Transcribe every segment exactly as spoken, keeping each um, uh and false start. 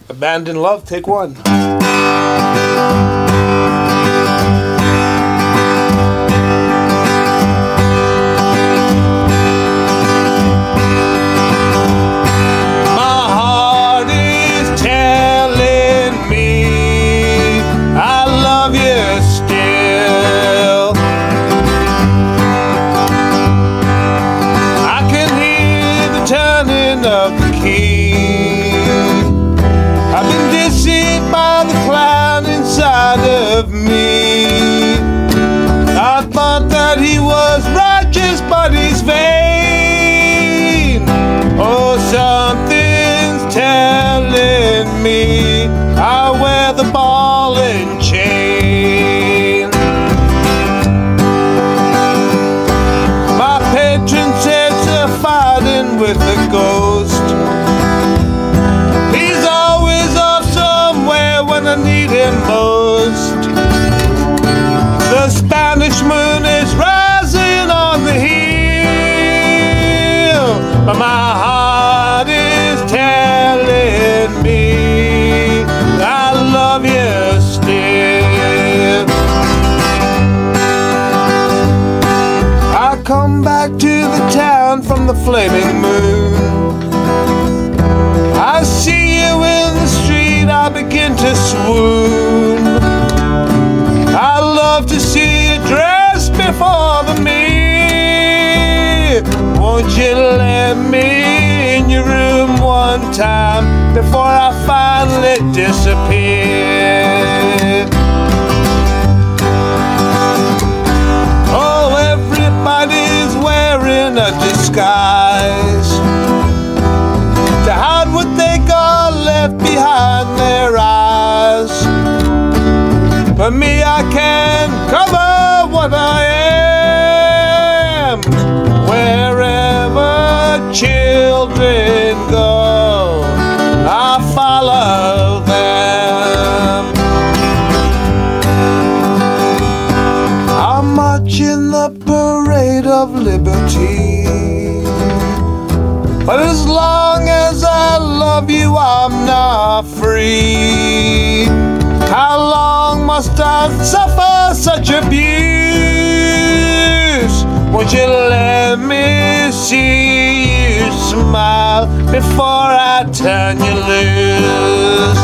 Abandoned Love, take one. Of the key, I've been deceived by the clown inside of me. I thought that he was righteous, but he's vain. Oh, something's telling me I wear the ball and chain. My patron says they're fighting with a ghost. He's always off somewhere when I need him most. The Spanish moon is rising on the hill, but my heart is telling me I love you still. I come back to the town from the flaming moon. I see you in the street, I begin to swoon. I love to see you dressed before the mirror. Won't you let me in your room one time before I finally disappear? Oh, everybody's wearing a disguise to hide what they got left behind their eyes. But me, I can cover what I am. Wherever children go, I follow them. I'm marching the parade of liberty, but as long as I love you, I'm not free. How long must I suffer such abuse? Won't you let me see you smile before I turn you loose?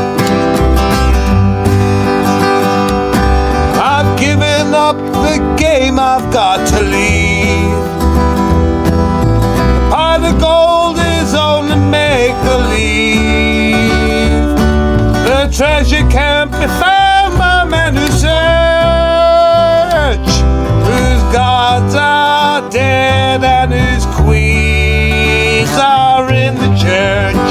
I've given up the game, I've got to leave. The gold is only make-believe. The treasure can't be found by men who search, whose gods are dead and whose queens are in the church.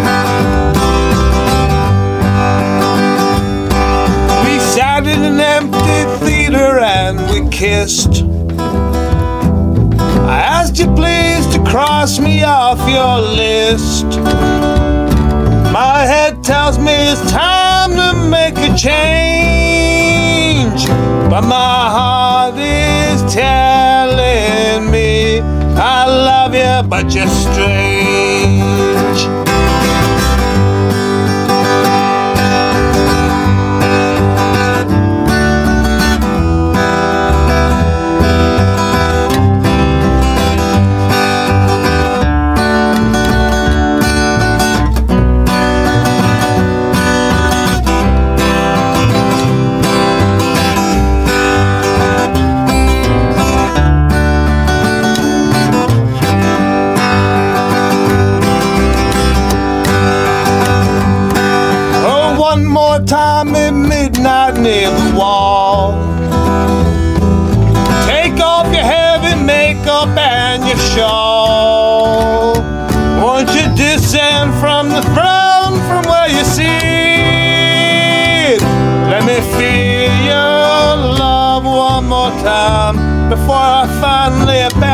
We sat in an empty theater and we kissed. I asked you please to cross me off your list. My head tells me it's time to make a change, but my heart is telling me I love you, but you're strange. Time at midnight near the wall. Take off your heavy makeup and your shawl. Won't you descend from the throne from where you sit? Let me feel your love one more time before I finally abandon